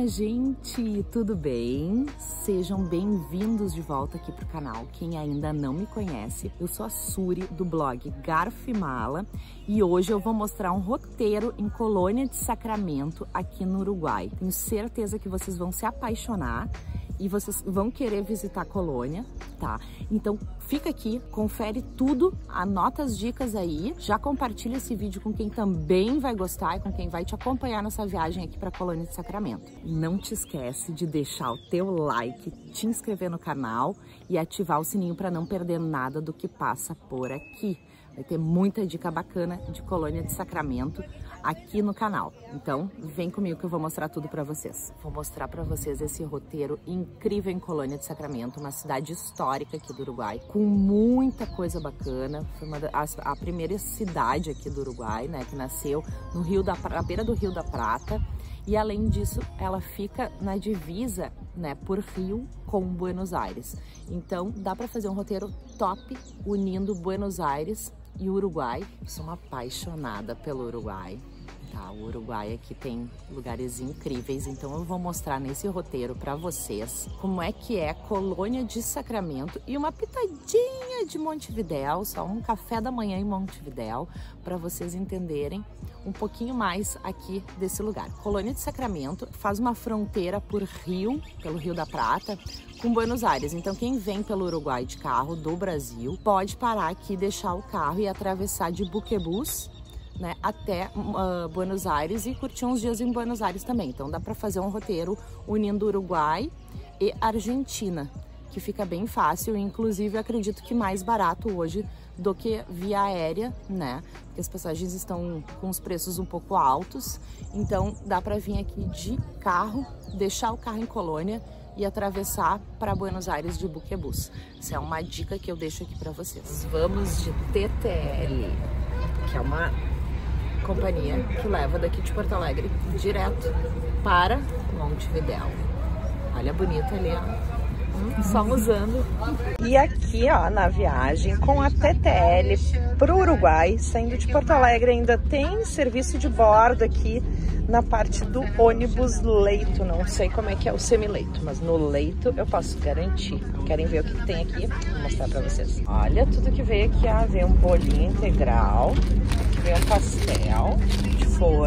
minha gente, tudo bem? Sejam bem-vindos de volta aqui pro canal. Quem ainda não me conhece, eu sou a Suri do blog Garfo e Mala e hoje eu vou mostrar um roteiro em Colônia de Sacramento aqui no Uruguai. Tenho certeza que vocês vão se apaixonar e vocês vão querer visitar a Colônia, tá? Então fica aqui, confere tudo, anota as dicas aí, já compartilha esse vídeo com quem também vai gostar e com quem vai te acompanhar nessa viagem aqui para a Colônia de Sacramento. Não te esquece de deixar o teu like, te inscrever no canal e ativar o sininho para não perder nada do que passa por aqui. Vai ter muita dica bacana de Colônia de Sacramento aqui no canal. Então, vem comigo que eu vou mostrar tudo para vocês. Vou mostrar para vocês esse roteiro incrível em Colônia de Sacramento, uma cidade histórica aqui do Uruguai, com muita coisa bacana. Foi a primeira cidade aqui do Uruguai, né, que nasceu no à beira do Rio da Prata. E além disso, ela fica na divisa, né, por Rio com Buenos Aires. Então, dá para fazer um roteiro top unindo Buenos Aires e o Uruguai. Eu sou uma apaixonada pelo Uruguai. Tá, o Uruguai aqui tem lugares incríveis, então eu vou mostrar nesse roteiro para vocês como é que é Colônia de Sacramento e uma pitadinha de Montevidéu, só um café da manhã em Montevidéu, para vocês entenderem um pouquinho mais aqui desse lugar. Colônia de Sacramento faz uma fronteira por rio, pelo Rio da Prata, com Buenos Aires. Então quem vem pelo Uruguai de carro do Brasil pode parar aqui, deixar o carro e atravessar de buquebus, né, até Buenos Aires e curtir uns dias em Buenos Aires também. Então dá para fazer um roteiro unindo Uruguai e Argentina, que fica bem fácil, inclusive acredito que mais barato hoje do que via aérea, né? Porque as passagens estão com os preços um pouco altos, então dá para vir aqui de carro, deixar o carro em Colônia e atravessar para Buenos Aires de buquebus. Essa é uma dica que eu deixo aqui para vocês. Vamos de TTL, que é uma companhia que leva daqui de Porto Alegre direto para Montevidéu. Olha, bonito ali, ó. Só usando. E aqui, ó, na viagem com a TTL pro Uruguai, saindo de Porto Alegre, ainda tem serviço de bordo aqui na parte do ônibus leito. Não sei como é que é o semileito, mas no leito eu posso garantir. Querem ver o que tem aqui? Vou mostrar pra vocês. Olha tudo que veio aqui, ó. Veio um bolinho integral, veio um pastel de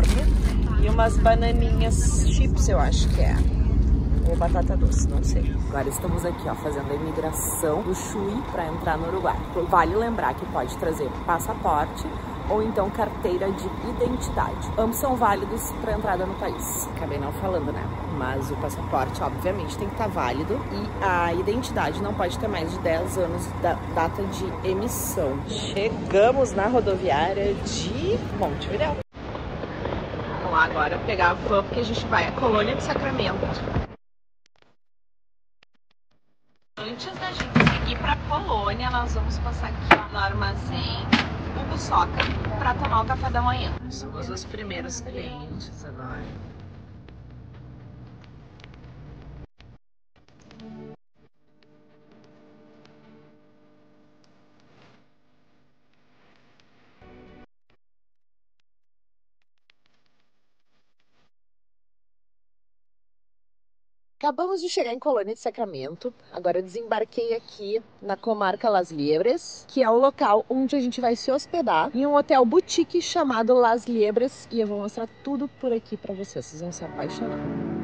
forno e umas bananinhas chips, eu acho que é. Ou batata doce, não sei. Agora estamos aqui, ó, fazendo a imigração do Chuy para entrar no Uruguai. Vale lembrar que pode trazer passaporte ou então carteira de identidade. Ambos são válidos para entrada no país. Acabei não falando, né? Mas o passaporte, obviamente, tem que estar válido e a identidade não pode ter mais de 10 anos da data de emissão. Chegamos na rodoviária de Montevidéu. Vamos lá agora pegar a van porque a gente vai à Colônia de Sacramento. Antes da gente seguir para Colônia, nós vamos passar aqui no armazém Hugo Soca para tomar o café da manhã. Somos os primeiros clientes agora. Acabamos de chegar em Colônia de Sacramento, agora desembarquei aqui na comarca Las Liebres, que é o local onde a gente vai se hospedar, em um hotel boutique chamado Las Liebres, e eu vou mostrar tudo por aqui pra vocês, vocês vão se apaixonar.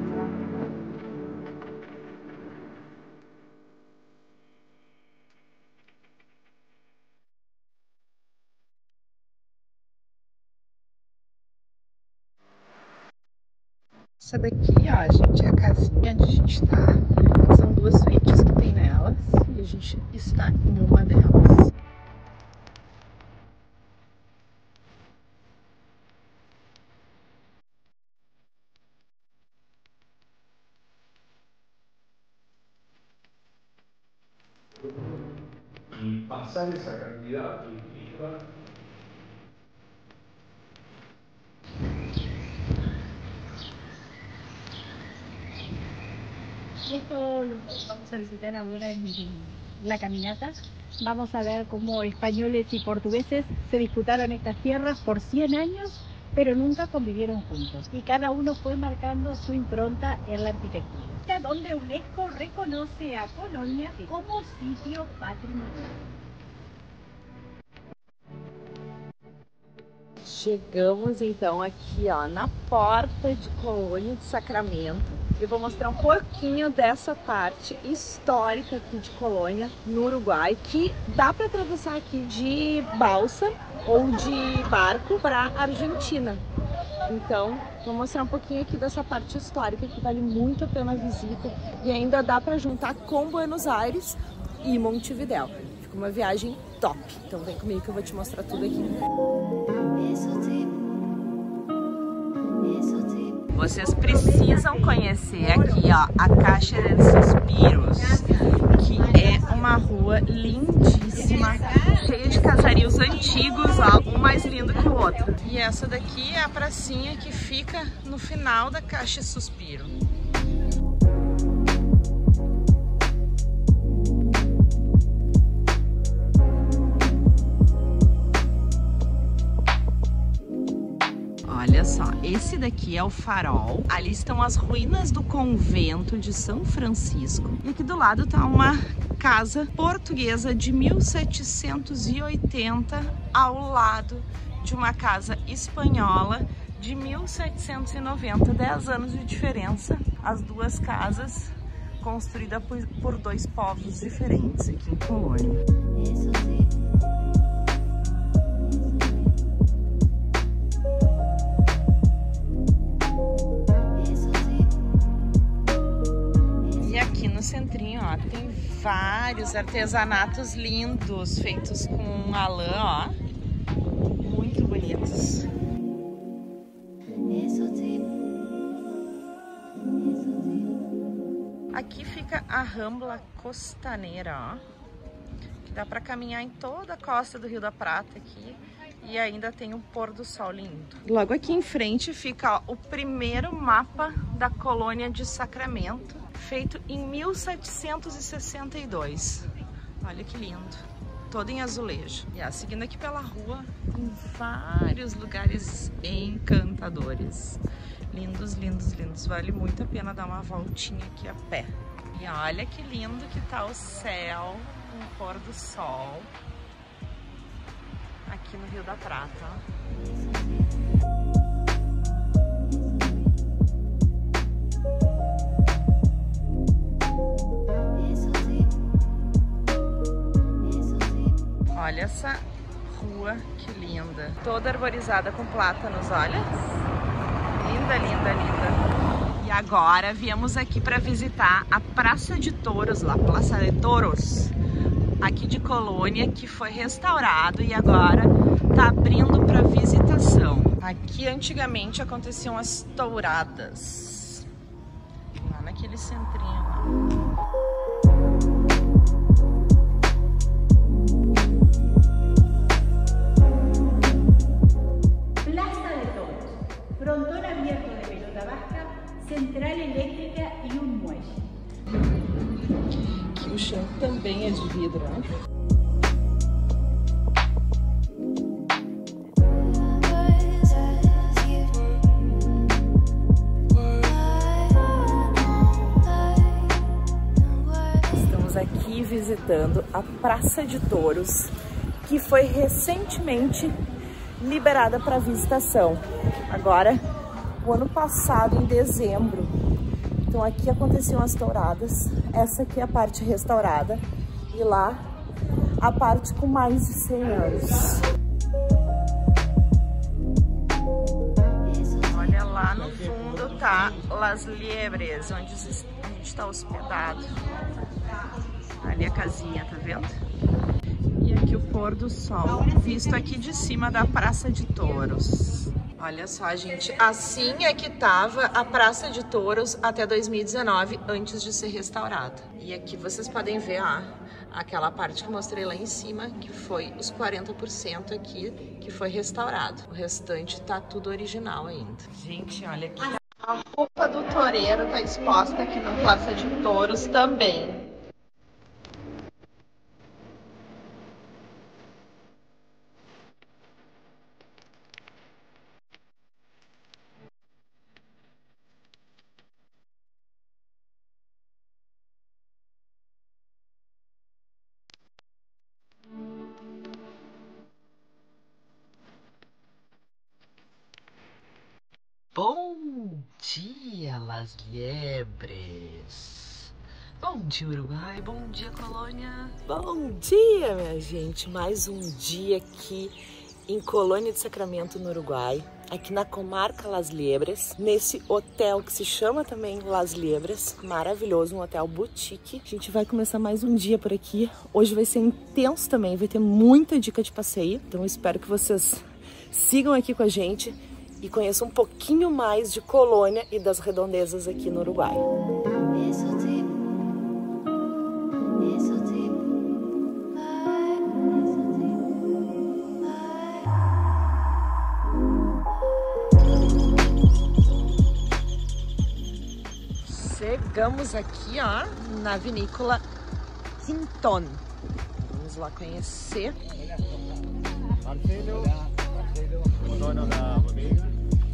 Essa daqui, ó, gente, é a casinha onde a gente tá. São duas suítes que tem nelas e a gente está em uma delas. Pasar esa cantidad Esto lo vamos a visitar ahora en la caminata. Vamos a ver cómo españoles y portugueses se disputaron estas tierras por 100 años pero nunca convivieron juntos y cada uno fue marcando su impronta en la arquitectura, donde UNESCO reconoce a Colônia como sitio patrimonial. Chegamos então aqui, ó, na porta de Colônia de Sacramento. Eu vou mostrar um pouquinho dessa parte histórica aqui de Colônia, no Uruguai, que dá para atravessar aqui de balsa ou de barco para Argentina. Então, vou mostrar um pouquinho aqui dessa parte histórica que vale muito a pena a visita e ainda dá para juntar com Buenos Aires e Montevidéu. Fica uma viagem top. Então vem comigo que eu vou te mostrar tudo aqui. Vocês precisam conhecer aqui, ó, a Caixa de Suspiros, que é uma rua lindíssima, cheia de casarios antigos, ó, um mais lindo que o outro. E essa daqui é a pracinha que fica no final da Caixa de Suspiro. Olha só, esse daqui é o farol. Ali estão as ruínas do convento de São Francisco. E aqui do lado tá uma casa portuguesa de 1780 ao lado de uma casa espanhola de 1790. 10 anos de diferença. As duas casas construídas por dois povos diferentes aqui em Colônia. Centrinho, ó, tem vários artesanatos lindos feitos com a lã, ó, muito bonitos. Aqui fica a Rambla Costaneira, ó, que dá para caminhar em toda a costa do Rio da Prata aqui. E ainda tem um pôr do sol lindo. Logo aqui em frente fica, ó, o primeiro mapa da Colônia de Sacramento, feito em 1762. Olha que lindo, todo em azulejo. E seguindo aqui pela rua, tem vários lugares encantadores. Lindos, lindos, lindos. Vale muito a pena dar uma voltinha aqui a pé. E olha que lindo que tá o céu, um pôr do sol. Aqui no Rio da Prata. Olha essa rua, que linda. Toda arborizada com plátanos, olha. Linda, linda, linda. E agora viemos aqui para visitar a Praça de Touros, lá, Praça de Touros, aqui de Colônia, que foi restaurado e agora tá abrindo para visitação. Aqui antigamente aconteciam as touradas, lá naquele centrinho. Plaza de Touros, frontón abierto de pelota vasca, central eléctrica e muelle. O chão também é de vidro, né? Estamos aqui visitando a Praça de Touros, que foi recentemente liberada para visitação. Agora, o ano passado, em dezembro. Então aqui aconteciam as touradas, essa aqui é a parte restaurada e lá a parte com mais de 100 anos. Olha, lá no fundo tá Las Liebres, onde a gente está hospedado. Ali a casinha, tá vendo? E aqui o pôr do sol, visto aqui de cima da Praça de Touros. Olha só, gente, assim é que tava a Praça de Touros até 2019, antes de ser restaurada. E aqui vocês podem ver, ó, aquela parte que eu mostrei lá em cima, que foi os 40% aqui, que foi restaurado. O restante tá tudo original ainda. Gente, olha aqui. A roupa do toureiro tá exposta aqui na Praça de Touros também. dia, Las Liebres! Bom dia, Uruguai! Bom dia, Colônia! Bom dia, minha gente! Mais um dia aqui em Colônia de Sacramento, no Uruguai, aqui na comarca Las Liebres, nesse hotel que se chama também Las Liebres, maravilhoso, um hotel boutique. A gente vai começar mais um dia por aqui. Hoje vai ser intenso também, vai ter muita dica de passeio, então eu espero que vocês sigam aqui com a gente e conheçam um pouquinho mais de Colônia e das redondezas aqui no Uruguai. Chegamos aqui, ó, na vinícola Quinton. Vamos lá conhecer. Marcelo, o dono da bodega.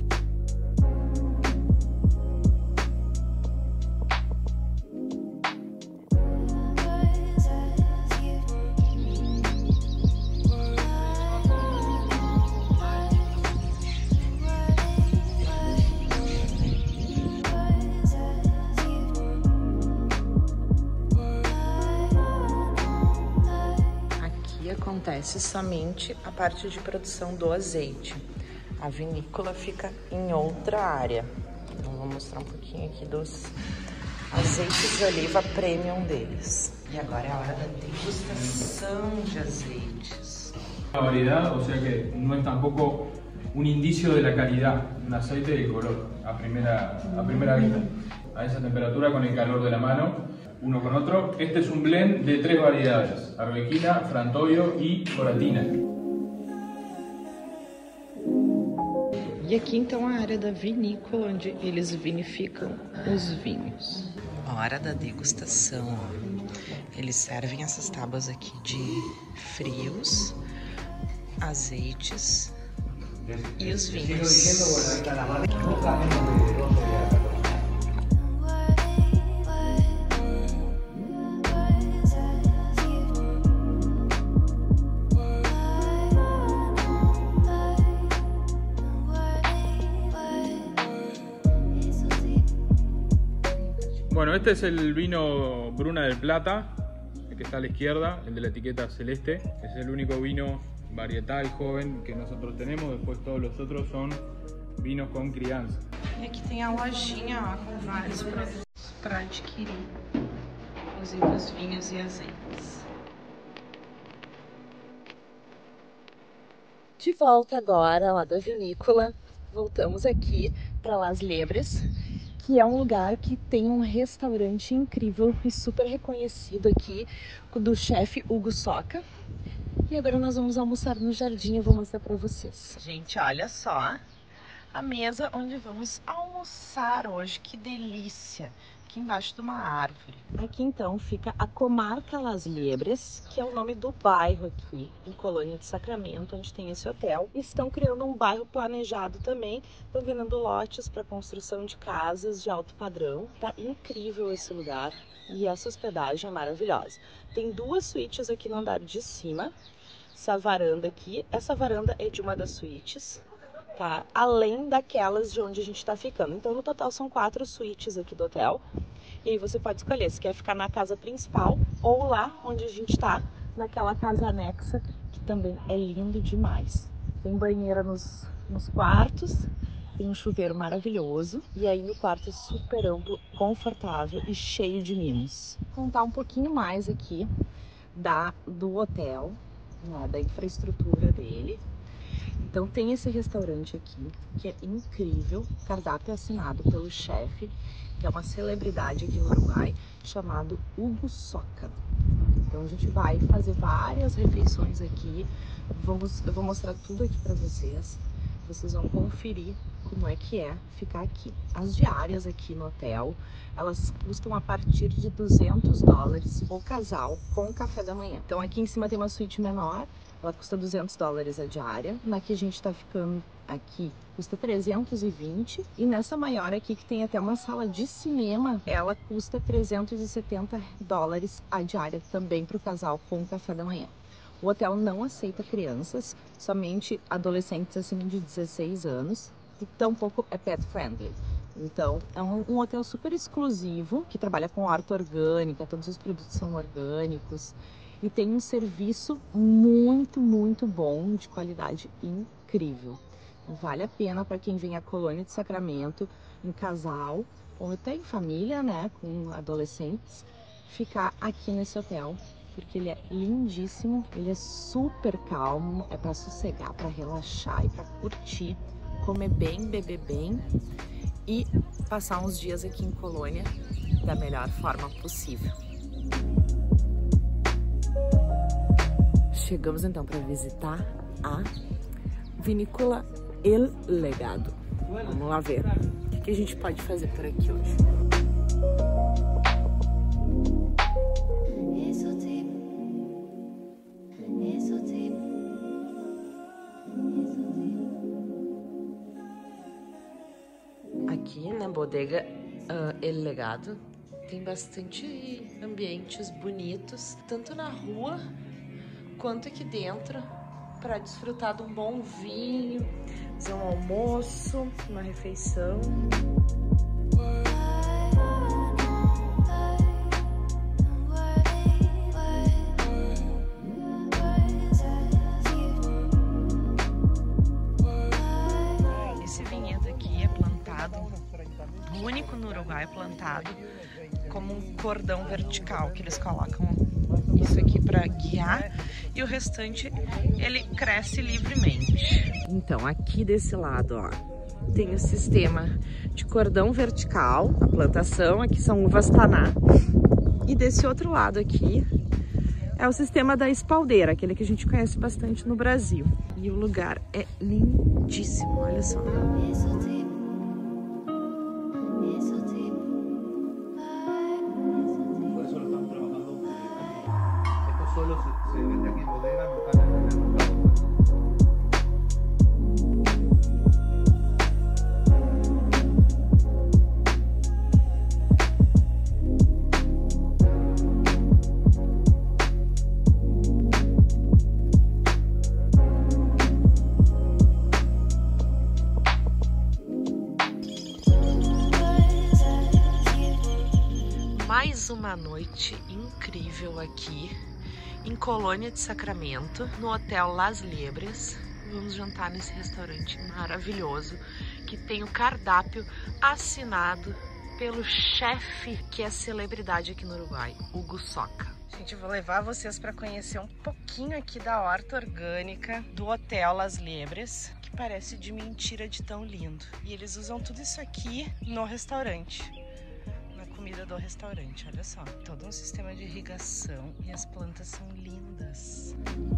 Acontece somente a parte de produção do azeite. A vinícola fica em outra área. Então, vou mostrar um pouquinho aqui dos azeites de oliva premium deles. E agora é a hora da degustação de azeites. La variedad, o sea que no es tampoco un indicio de la calidad, un aceite de color a primera vista. A esa temperatura, con el calor de la mano, uno con otro. Este es un blend de 3 variedades: Arbequina, Frantoio e Coratina. E aqui então a área da vinícola, onde eles vinificam os vinhos. Hora da degustação. Eles servem essas tábuas aqui de frios, azeites e os vinhos. Bueno, este es el vino Bruna del Plata, el que está a la izquierda, el de la etiqueta celeste. Es el único vino varietal joven que nosotros tenemos. Después todos los otros son vinos con criança. E aqui tem a lojinha, ó, com vários produtos para adquirir, inclusive os vinhos e azeites. De volta agora lá da vinícola, voltamos aqui para Las Liebres, que é um lugar que tem um restaurante incrível e super reconhecido aqui, do chefe Hugo Socca. E agora nós vamos almoçar no jardim, eu vou mostrar para vocês. Gente, olha só a mesa onde vamos almoçar hoje, que delícia! Aqui embaixo de uma árvore. Aqui então fica a comarca Las Liebres, que é o nome do bairro aqui em Colônia de Sacramento, onde tem esse hotel. E estão criando um bairro planejado também, estão vendendo lotes para construção de casas de alto padrão. Tá incrível esse lugar e essa hospedagem é maravilhosa. Tem 2 suítes aqui no andar de cima, essa varanda aqui. Essa varanda é de uma das suítes, tá? Além daquelas de onde a gente tá ficando. Então no total são 4 suítes aqui do hotel. E aí você pode escolher se quer ficar na casa principal ou lá onde a gente tá, naquela casa anexa, que também é lindo demais. Tem banheira nos quartos, tem um chuveiro maravilhoso. E aí no quarto super amplo, confortável e cheio de mimos. Vou contar um pouquinho mais aqui do hotel, né, da infraestrutura dele. Então tem esse restaurante aqui, que é incrível, o cardápio é assinado pelo chefe, que é uma celebridade aqui no Uruguai, chamado Hugo Socca. Então a gente vai fazer várias refeições aqui, eu vou mostrar tudo aqui para vocês vão conferir como é que é ficar aqui. As diárias aqui no hotel, elas custam a partir de $200 o casal com café da manhã. Então aqui em cima tem uma suíte menor, ela custa $200 a diária. Na que a gente tá ficando aqui custa 320, e nessa maior aqui que tem até uma sala de cinema, ela custa $370 a diária também para o casal com café da manhã. O hotel não aceita crianças, somente adolescentes acima de 16 anos, e tampouco é pet friendly. Então, é um hotel super exclusivo, que trabalha com horta orgânica, todos os produtos são orgânicos. E tem um serviço muito, muito bom, de qualidade incrível. Vale a pena para quem vem à Colônia de Sacramento, em casal, ou até em família, né, com adolescentes, ficar aqui nesse hotel, porque ele é lindíssimo, ele é super calmo, é para sossegar, para relaxar e para curtir, comer bem, beber bem e passar uns dias aqui em Colônia da melhor forma possível. Chegamos então para visitar a vinícola El Legado. Vamos lá ver o que a gente pode fazer por aqui hoje. Aqui na bodega El Legado tem bastante ambientes bonitos, tanto na rua quanto aqui dentro, para desfrutar de um bom vinho, fazer um almoço, uma refeição. Esse vinhedo aqui é plantado, o único no Uruguai plantado como um cordão vertical, que eles colocam isso aqui para guiar, e o restante ele cresce livremente. Então aqui desse lado, ó, tem o sistema de cordão vertical, a plantação, aqui são uvas taná, e desse outro lado aqui é o sistema da espaldeira, aquele que a gente conhece bastante no Brasil. E o lugar é lindíssimo, olha só. Mais uma noite incrível aqui em Colônia de Sacramento, no Hotel Las Liebres. Vamos jantar nesse restaurante maravilhoso que tem o cardápio assinado pelo chefe que é celebridade aqui no Uruguai, Hugo Soca. Gente, eu vou levar vocês para conhecer um pouquinho aqui da horta orgânica do Hotel Las Liebres, que parece de mentira de tão lindo. E eles usam tudo isso aqui no restaurante. Comida do restaurante, olha só, todo um sistema de irrigação e as plantas são lindas.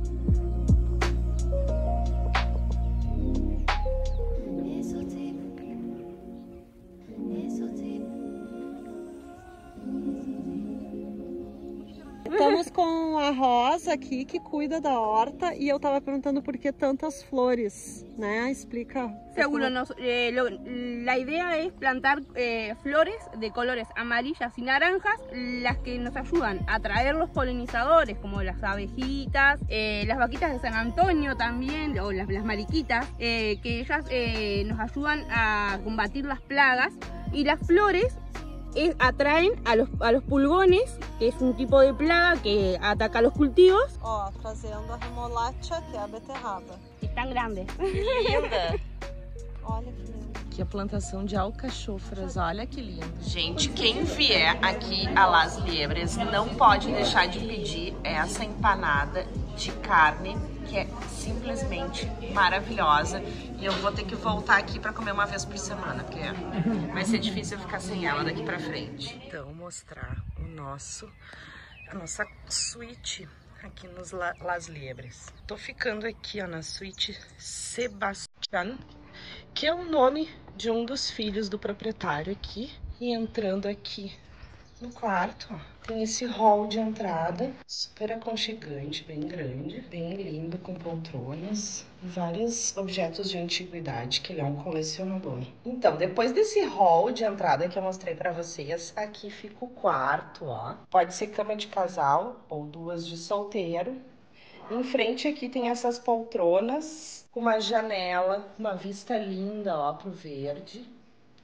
Estamos com a Rosa aqui, que cuida da horta, e eu tava perguntando por que tantas flores, né? Explica. Seguro, la idea es plantar flores de colores amarillas y naranjas, las que nos ayudan a atraer los polinizadores, como las abejitas, las vaquitas de San Antonio también, o las mariquitas, que ellas nos ayudan a combatir las plagas, y las flores atraen a los pulgones, que es un tipo de plaga que ataca los cultivos. Ó, trazendo a remolacha, que é a beterraba. Están grandes. Linda! Olha que lindo. Aqui a plantação de alcachofras, olha que lindo. Gente, quem vier aqui a Las Liebres não pode deixar de pedir essa empanada de carne, que é simplesmente maravilhosa. E eu vou ter que voltar aqui para comer uma vez por semana, porque vai ser difícil eu ficar sem ela daqui para frente. Então, mostrar a nossa suíte aqui nos Las Liebres. Tô ficando aqui, ó, na suíte Sebastián, que é o nome de um dos filhos do proprietário aqui. E entrando aqui no quarto, ó, tem esse hall de entrada, super aconchegante, bem grande, bem lindo, com poltronas, vários objetos de antiguidade, que ele é um colecionador. Então, depois desse hall de entrada que eu mostrei pra vocês, aqui fica o quarto, ó. Pode ser cama de casal ou duas de solteiro. Em frente aqui tem essas poltronas, uma janela, uma vista linda, ó, pro verde.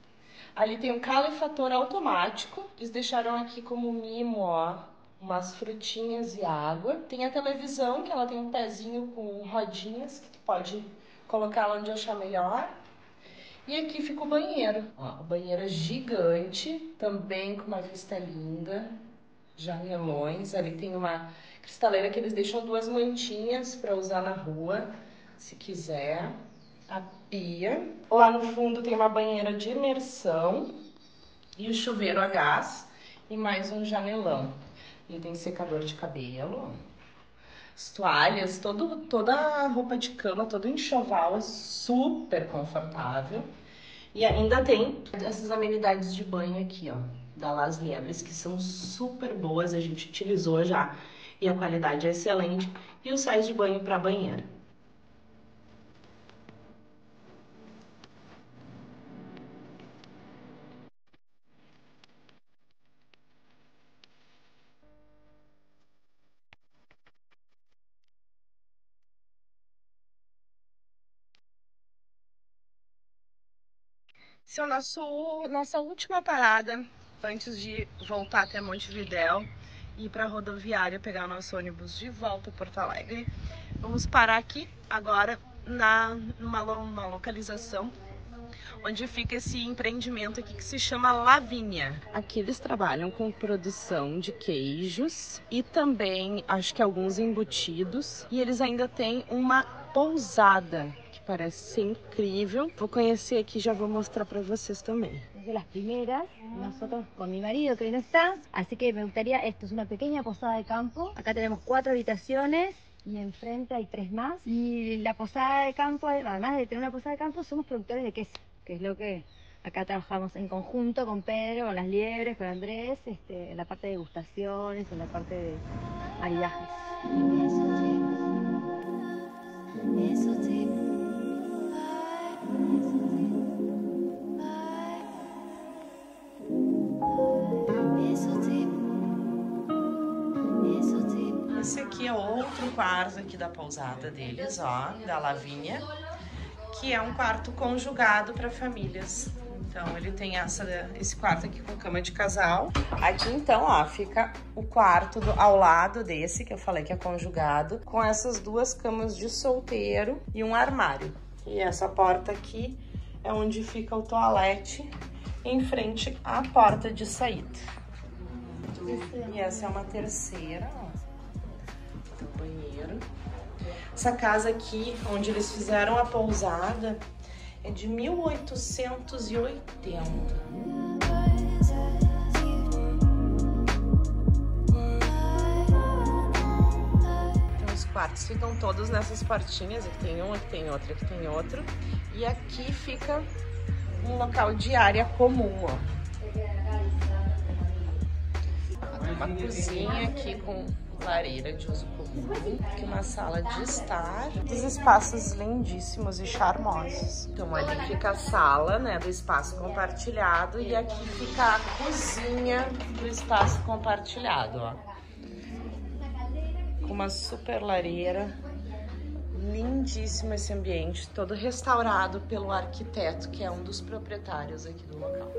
Ali tem um calefator automático. Eles deixaram aqui como mimo, ó, umas frutinhas e água. Tem a televisão, que ela tem um pezinho com rodinhas, que tu pode colocar lá onde achar melhor. E aqui fica o banheiro. Ó, o banheiro é gigante, também com uma vista linda. Janelões. Ali tem uma cristaleira que eles deixam 2 mantinhas para usar na rua, se quiser. A pia. Lá no fundo tem uma banheira de imersão e o chuveiro a gás e mais um janelão. E tem secador de cabelo, as toalhas, toda a roupa de cama, todo enxoval é super confortável. E ainda tem essas amenidades de banho aqui, ó, da Las Liebres, que são super boas, a gente utilizou já e a qualidade é excelente. E os sais de banho para banheira. Essa é a nossa última parada antes de voltar até Montevidéu e ir para a rodoviária pegar o nosso ônibus de volta a Porto Alegre. Vamos parar aqui agora numa localização onde fica esse empreendimento aqui que se chama Lavínia. Aqui eles trabalham com produção de queijos e também acho que alguns embutidos, e eles ainda têm uma pousada. Parece ser incrível. Vou conhecer aqui, já vou mostrar para vocês também. De las primeras, nosotros con mi marido que no está, así que me gustaría, esto es una pequeña posada de campo. Acá tenemos 4 habitaciones y enfrente hay 3 más. Y la posada de campo, además de tener una posada de campo, somos productores de queso, que es lo que acá trabajamos en conjunto con Pedro, con las liebres, con Andrés, en la parte de degustaciones, en la parte de maridajes. Esse aqui é outro quarto aqui da pousada deles, ó, da Lavínia, que é um quarto conjugado para famílias. Então ele tem esse quarto aqui com cama de casal. Aqui então, ó, fica o quarto ao lado desse, que eu falei que é conjugado, com essas 2 camas de solteiro e um armário. E essa porta aqui é onde fica o toalete, em frente à porta de saída. E essa é uma terceira, ó, do banheiro. Essa casa aqui, onde eles fizeram a pousada, é de 1880. Então os quartos ficam todos nessas portinhas. Aqui tem um, aqui tem outro, aqui tem outro. E aqui fica um local de área comum, ó. Tem uma cozinha aqui com lareira de uso comum, aqui uma sala de estar, os espaços lindíssimos e charmosos. Então ali fica a sala, né, do espaço compartilhado, e aqui fica a cozinha do espaço compartilhado, ó. Com uma super lareira, lindíssimo esse ambiente, todo restaurado pelo arquiteto, que é um dos proprietários aqui do local.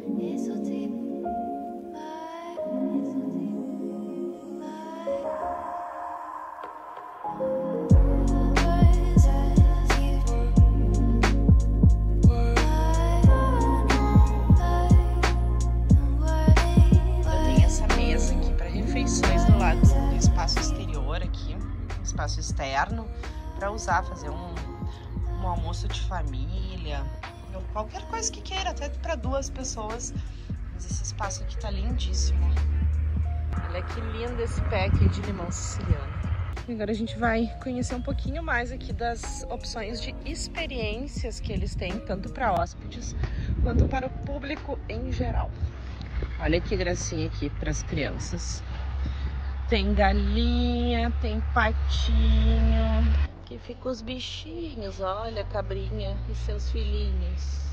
Espaço externo para usar, fazer um almoço de família, qualquer coisa que queira, até para 2 pessoas. Mas esse espaço aqui tá lindíssimo. Olha que lindo esse pé aqui de limão siciliano. E agora a gente vai conhecer um pouquinho mais aqui das opções de experiências que eles têm, tanto para hóspedes quanto para o público em geral. Olha que gracinha aqui para as crianças. Tem galinha, tem patinho. Aqui ficam os bichinhos, olha a cabrinha e seus filhinhos.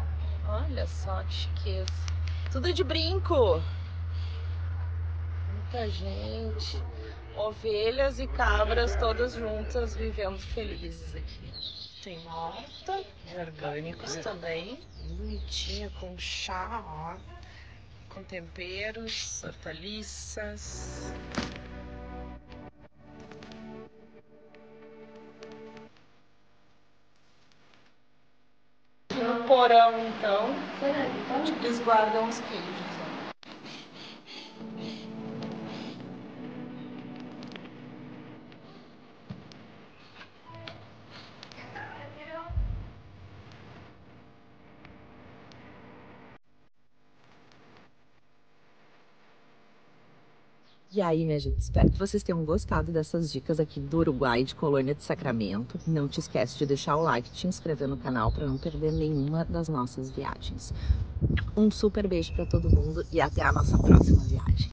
Olha só que chiqueza. Tudo de brinco. muita gente. Ovelhas e cabras todas juntas vivendo felizes aqui. Tem horta, orgânicos também, bonitinha, com chá, ó, com temperos, hortaliças. No porão, então, onde eles guardam os queijos. E aí, minha gente, espero que vocês tenham gostado dessas dicas aqui do Uruguai, de Colônia de Sacramento. Não te esquece de deixar o like, te inscrever no canal para não perder nenhuma das nossas viagens. Um super beijo para todo mundo e até a nossa próxima viagem.